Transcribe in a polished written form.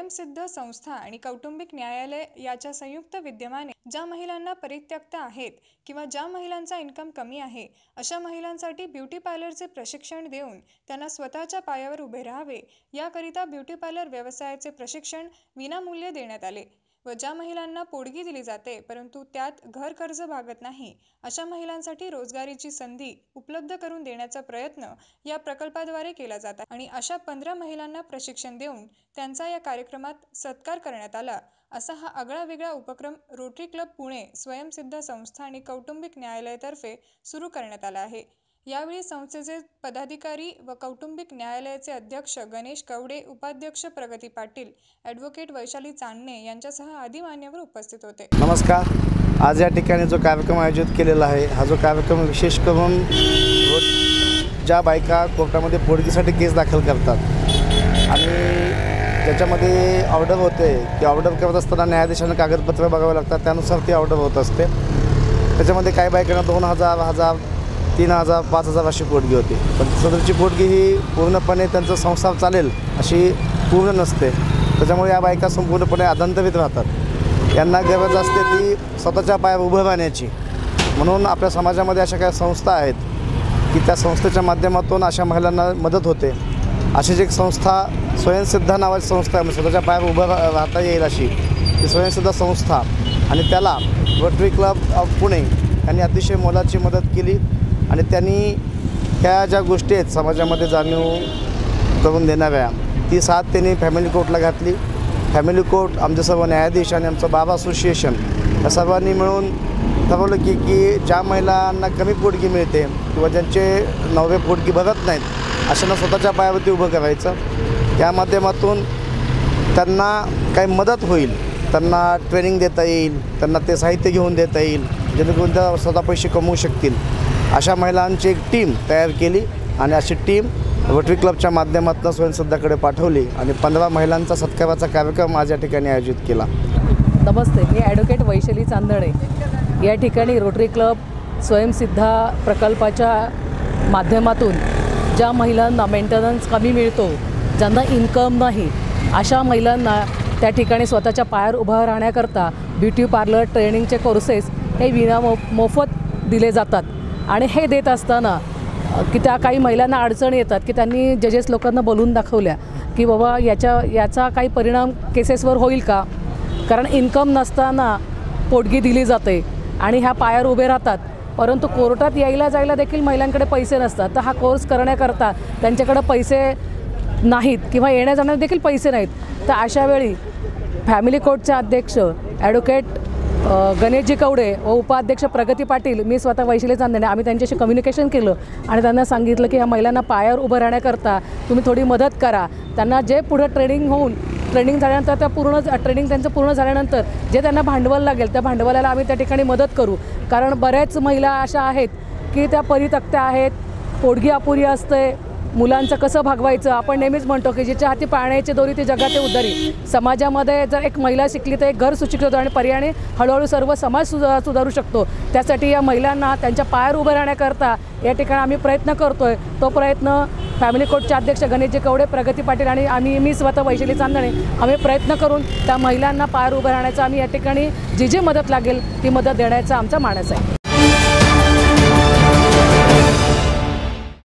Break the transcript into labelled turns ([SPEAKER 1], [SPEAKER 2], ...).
[SPEAKER 1] स्वयंसिद्ध संस्था आणि कौटुंबिक न्यायालय याच्या संयुक्त विद्यमाने ज्या महिलांना परित्यक्त आहेत किंवा ज्या महिलांचा इन्कम कमी आहे अशा महिलांसाठी ब्युटी पार्लरचे प्रशिक्षण देऊन त्यांना स्वतःच्या पायावर उभे राहावे याकरिता ब्युटी पार्लर व्यवसायाचे प्रशिक्षण विनामूल्य देण्यात आले व ज्या महिलांना पोटगी दिली जाते परंतु त्यात घर कर्ज भागत नाही अशा महिलांसाठी रोजगारीची संधी उपलब्ध करून देण्याचा प्रयत्न या प्रकल्पाद्वारे केला जातो आणि अशा 15 महिलांना प्रशिक्षण देऊन त्यांचा या कार्यक्रमात सत्कार करण्यात आला। असा हा आगळावेगळा उपक्रम रोटरी क्लब पुणे स्वयंसिद्ध संस्था आणि कौटुंबिक न्यायालयातर्फे सुरू करण्यात आला आहे। यावेळी संस्थेचे पदाधिकारी व कौटुंबिक न्यायालयाचे अध्यक्ष गणेश कवडे, उपाध्यक्ष प्रगती पाटील, ॲडव्होकेट वैशाली चांदणे यांच्यासह आदी मान्यवर उपस्थित होते।
[SPEAKER 2] नमस्कार। आज या ठिकाणी जो कार्यक्रम आयोजित केलेला आहे हा जो कार्यक्रम विशेष करून ज्या बायका कोर्टामध्ये पोटगीसाठी केस दाखल करतात आणि त्याच्यामध्ये ऑर्डर होते की ऑर्डर करत असताना न्यायाधीशांना कागदपत्र बघावे लागतात, त्यानुसार ती ऑर्डर होत असते। त्याच्यामध्ये काही बायकांना 2000, 1000, 3000, 5000 अशी पोटगी होती, पण सदरची पोटगी ही पूर्णपणे त्यांचा संसार चालेल अशी पूर्ण नसते। त्याच्यामुळे या बायका संपूर्णपणे अधांतरित राहतात। यांना गरज असते ती स्वतःच्या पायावर उभं राहण्याची। म्हणून आपल्या समाजामध्ये अशा काही संस्था आहेत की त्या संस्थेच्या माध्यमातून अशा महिलांना मदत होते। अशीच एक संस्था स्वयंसिद्ध नावाची संस्था आहे, स्वतःच्या पायावर उभं राहता येईल अशी ती स्वयंसिद्ध संस्था, आणि त्याला रोटरी क्लब ऑफ पुणे यांनी अतिशय मोलाची मदत केली आणि त्यांनी ह्या ज्या गोष्टी आहेत समाजामध्ये जाणीव करून देणाऱ्या ती साथ त्यांनी फॅमिली कोर्टला घातली। फॅमिली कोर्ट, आमचे सर्व न्यायाधीश आणि आमचं बाबा असोसिएशन या सर्वांनी मिळून ठरवलं की ज्या महिलांना कमी पोटगी मिळते किंवा ज्यांचे नवरे पोटगी भरत नाहीत अशांना स्वतःच्या पायावरती उभं करायचं। त्या माध्यमातून त्यांना काही मदत होईल, त्यांना ट्रेनिंग देता येईल, त्यांना ते साहित्य घेऊन देता येईल जेणेकरून त्या स्वतः पैसे कमवू शकतील। अशा महिलांची एक टीम तयार केली आणि अशी टीम रोटरी क्लबच्या माध्यमातून स्वयंसिद्धाकडे पाठवली आणि 15 महिलांचा सत्काराचा कार्यक्रम आज या ठिकाणी आयोजित केला।
[SPEAKER 3] नमस्ते, मी ॲडव्होकेट वैशाली चांदणे या ठिकाणी रोटरी क्लब स्वयंसिद्धा प्रकल्पाच्या माध्यमातून ज्या महिलांना मेंटेनन्स कमी मिळतो, ज्यांना इन्कम नाही अशा महिलांना त्या ठिकाणी स्वतःच्या पायावर उभं राहण्याकरता ब्युटी पार्लर ट्रेनिंगचे कोर्सेस हे मोफत दिले जातात। आणि हे देत असताना की त्या काही महिलांना अडचणी येतात की त्यांनी जजेस लोकांना बोलून दाखवल्या की बाबा याचा काही परिणाम केसेसवर होईल का, कारण इन्कम नसताना पोटगी दिली जाते आणि ह्या पायावर उभे राहतात, परंतु कोर्टात यायला जायला देखील महिलांकडे पैसे नसतात। तर हा कोर्स करण्याकरता त्यांच्याकडे पैसे नाहीत किंवा येण्या जाण्यात देखील पैसे नाहीत। तर अशा वेळी फॅमिली कोर्टचे अध्यक्ष ॲडव्होकेट गणेशजी कवडे व उपाध्यक्ष प्रगती पाटील, मी स्वतः वैशाली चांदणे, आम्ही त्यांच्याशी कम्युनिकेशन केलं आणि त्यांना सांगितलं की ह्या महिलांना पायावर उभं राहण्याकरता तुम्ही थोडी मदत करा। त्यांना जे पुढं ट्रेनिंग झाल्यानंतर ट्रेनिंग त्यांचं पूर्ण झाल्यानंतर जे त्यांना भांडवल लागेल त्या भांडवलाला आम्ही त्या ठिकाणी मदत करू, कारण बऱ्याच महिला अशा आहेत की त्या परित्यक्त आहेत, पोटगी अपुरी असते, मुलांचं कसं भागवायचं। आपण नेहमीच म्हणतो की जिच्या हाती पाण्याची दोरी ती जगाते उद्धारी। समाजामध्ये जर एक महिला शिकली तर एक घर सुशिक्षित होतं आणि पर्यायाने हळूहळू सर्व समाज सुधारू शकतो। त्यासाठी या महिलांना त्यांच्या पायावर उभं राहण्याकरता या ठिकाणी आम्ही प्रयत्न करतोय। तो प्रयत्न फॅमिली कोर्टचे अध्यक्ष गणेशजी कवडे, प्रगती पाटील आणि मी स्वतः वैशाली चांदणे आम्ही प्रयत्न करून त्या महिलांना पायावर उभं राहण्याचा आम्ही या ठिकाणी जी मदत लागेल ती मदत देण्याचा आमचा मानस आहे।